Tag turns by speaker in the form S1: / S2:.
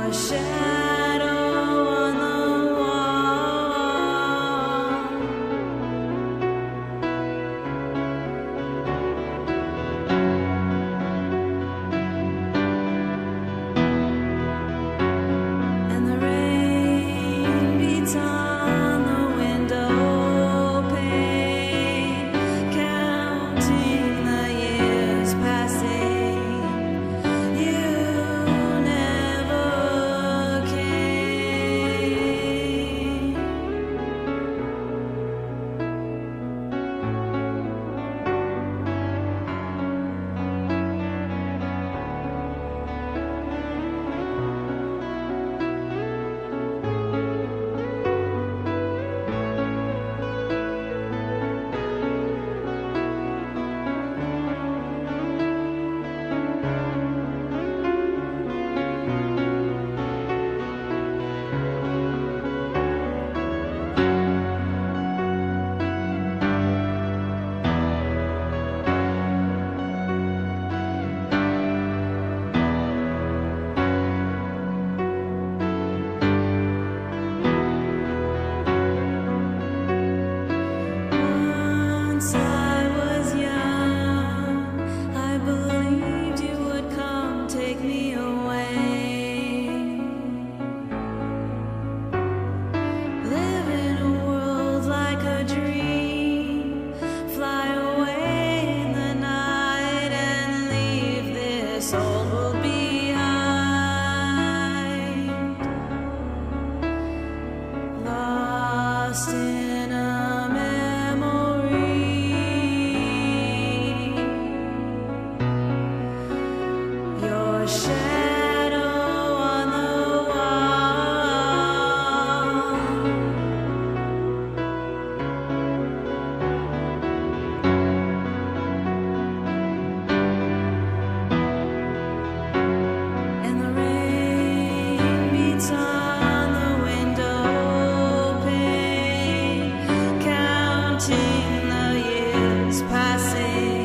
S1: shadow on the wall. And the rain beats on the window pane, counting the years passing. You never came. Once I was young, I believed you would come take me away. Live in a world like a dream, fly away in the night and leave this old world behind. Lost in a your shadow on the wall. And the rain beats on the window pane, counting the years passing.